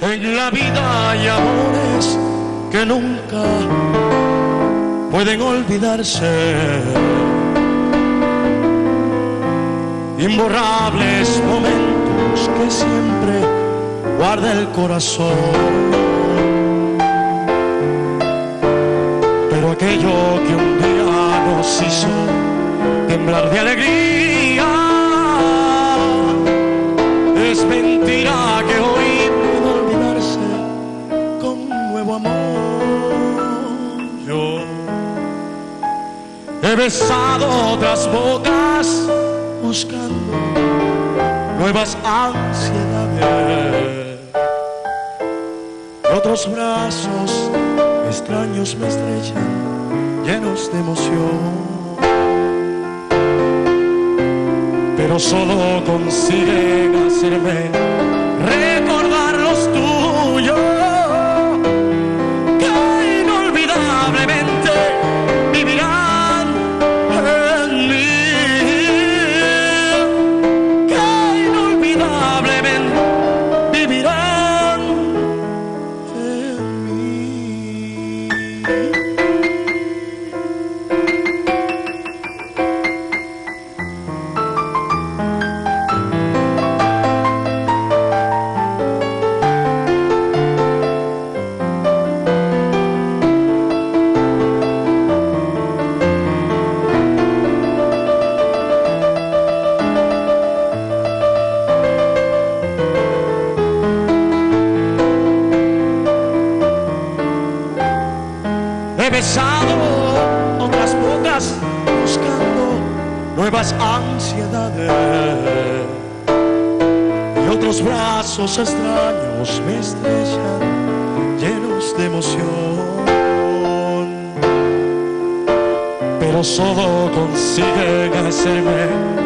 En la vida hay amores que nunca pueden olvidarse, imborrables momentos que siempre guarda el corazón. Pero aquello que un día nos hizo temblar de alegría, es mentira que hoy pudo olvidarse con un nuevo amor. Yo he besado otras bocas buscando nuevas ansiedades, y otros brazos extraños me estrechan llenos de emoción. Pero solo consiguen hacerme recordar los tuyos, que inolvidablemente vivirán en mí, que inolvidablemente vivirán en mí. He besado otras bocas buscando nuevas ansiedades, y otros brazos extraños me estrechan llenos de emoción. Pero solo consiguen hacerme